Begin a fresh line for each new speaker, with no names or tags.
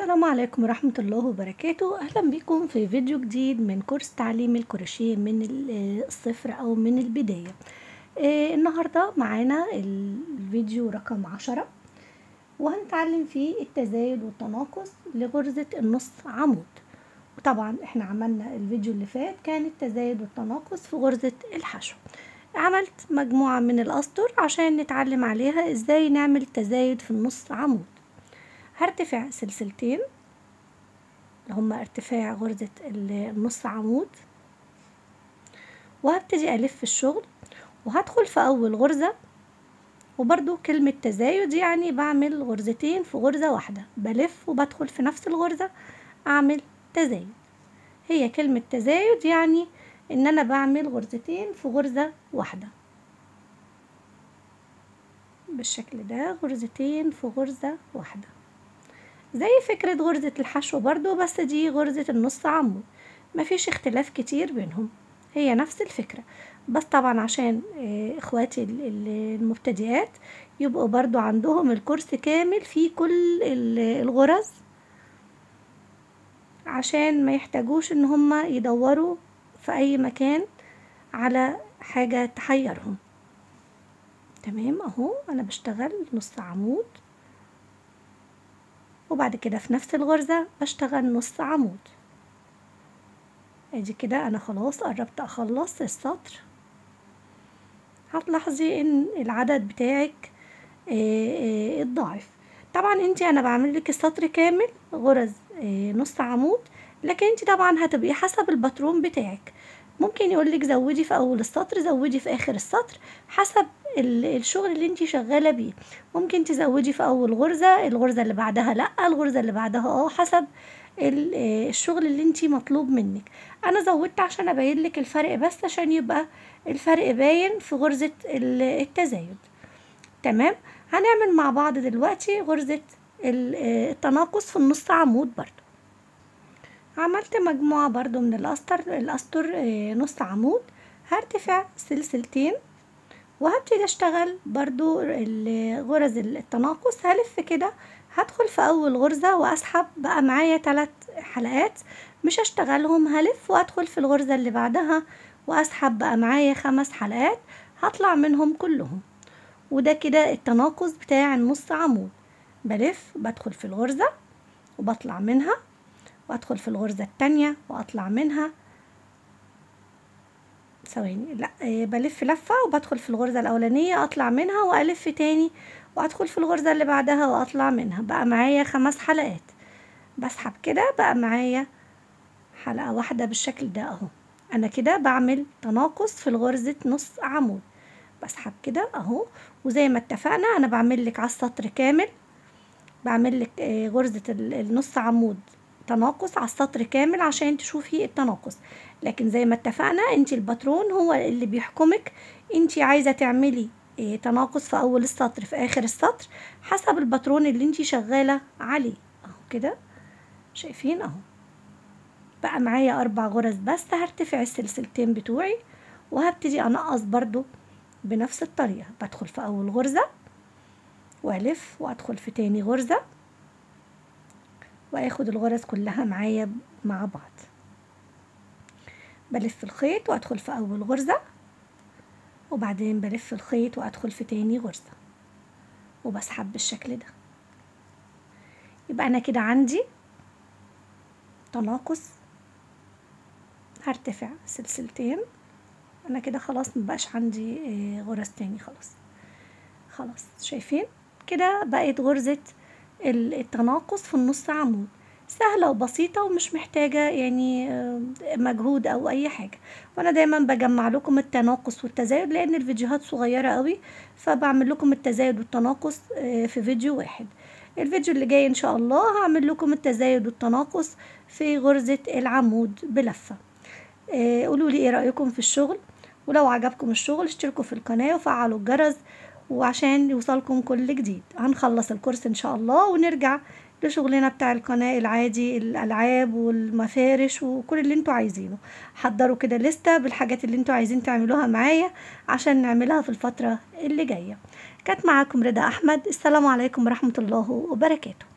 السلام عليكم ورحمة الله وبركاته. أهلا بكم في فيديو جديد من كورس تعليم الكروشيه من الصفر أو من البداية. النهاردة معانا الفيديو رقم 10 وهنتعلم فيه التزايد والتناقص لغرزة النص عمود. وطبعا احنا عملنا الفيديو اللي فات كان التزايد والتناقص في غرزة الحشو. عملت مجموعة من الأسطر عشان نتعلم عليها ازاي نعمل تزايد في النص عمود. هرتفع سلسلتين اللي هما ارتفاع غرزة النص عمود، وهبتدي ألف الشغل وهدخل في أول غرزة. وبرضو كلمة تزايد يعني بعمل غرزتين في غرزة واحدة، بلف وبدخل في نفس الغرزة أعمل تزايد. هي كلمة تزايد يعني إن أنا بعمل غرزتين في غرزة واحدة بالشكل ده، غرزتين في غرزة واحدة زي فكرة غرزة الحشو برضو، بس دي غرزة النص عمود، مفيش اختلاف كتير بينهم، هي نفس الفكرة. بس طبعا عشان اخواتي المبتدئات يبقوا برضو عندهم الكورس كامل في كل الغرز، عشان ما يحتاجوش ان هم يدوروا في اي مكان على حاجة تحيرهم. تمام اهو انا بشتغل نص عمود، وبعد كده في نفس الغرزة بشتغل نص عمود. ادي كده انا خلاص قربت اخلص السطر. هتلاحظي ان العدد بتاعك اتضاعف. طبعا انا بعمل لك السطر كامل غرز نص عمود، لكن انت طبعا هتبقي حسب الباترون بتاعك. ممكن يقولك زودي في اول السطر، زودي في اخر السطر، حسب الشغل اللي انت شغاله بيه. ممكن تزودي في اول غرزه، الغرزه اللي بعدها لا، الغرزه اللي بعدها حسب الشغل اللي انت مطلوب منك. انا زودت عشان ابين لك الفرق، بس عشان يبقى الفرق باين في غرزه التزايد. تمام. هنعمل مع بعض دلوقتي غرزة التناقص في النص عمود. برضو عملت مجموعة برضو من الأسطر نص عمود. هرتفع سلسلتين وهبتدي اشتغل برضو غرز التناقص. هلف كده، هدخل في اول غرزة واسحب، بقى معايا 3 حلقات مش هشتغلهم، هلف وادخل في الغرزة اللي بعدها واسحب، بقى معايا 5 حلقات هطلع منهم كلهم. وده كده التناقص بتاع النص عمود. بلف بدخل في الغرزة وبطلع منها، وادخل في الغرزة التانية واطلع منها. ثواني، لا بلف لفة وبدخل في الغرزة الاولانية اطلع منها، والف تاني وادخل في الغرزة اللي بعدها واطلع منها، بقى معايا 5 حلقات. بسحب كده، بقى معايا حلقة واحدة بالشكل ده اهو. انا كده بعمل تناقص في الغرزة نص عمود. بسحب كده اهو، وزي ما اتفقنا انا بعمل لك على السطر كامل، بعمل لك غرزة النص عمود تناقص على السطر كامل عشان تشوفي التناقص. لكن زي ما اتفقنا انت الباترون هو اللي بيحكمك، انت عايزة تعملي تناقص في اول السطر في اخر السطر حسب الباترون اللي انت شغالة عليه. اهو كده شايفين اهو، بقى معايا 4 غرز بس. هرتفع السلسلتين بتوعي وهبتدي انقص برضو بنفس الطريقة. بدخل في اول غرزة والف وادخل في تاني غرزة واخد الغرز كلها معايا مع بعض. بلف الخيط وادخل في اول غرزة، وبعدين بلف الخيط وادخل في تاني غرزة وبسحب بالشكل ده. يبقى انا كده عندي تناقص. هرتفع سلسلتين، انا كده خلاص مبقاش عندي غرز تاني. خلاص شايفين كده بقت غرزة التناقص في النص عمود. سهلة وبسيطة ومش محتاجة يعني مجهود او اي حاجة. وانا دايما بجمع لكم التناقص والتزايد لان الفيديوهات صغيرة قوي، فبعمل لكم التزايد والتناقص في فيديو واحد. الفيديو اللي جاي ان شاء الله هعمل لكم التزايد والتناقص في غرزة العمود بلفة. قولوا لي ايه رأيكم في الشغل، ولو عجبكم الشغل اشتركوا في القناة وفعلوا الجرس وعشان يوصلكم كل جديد. هنخلص الكورس ان شاء الله ونرجع لشغلنا بتاع القناة العادي، الالعاب والمفارش وكل اللي انتوا عايزينه. حضروا كده لستة بالحاجات اللي انتوا عايزين تعملوها معايا عشان نعملها في الفترة اللي جاية. كانت معاكم رضا احمد، السلام عليكم ورحمة الله وبركاته.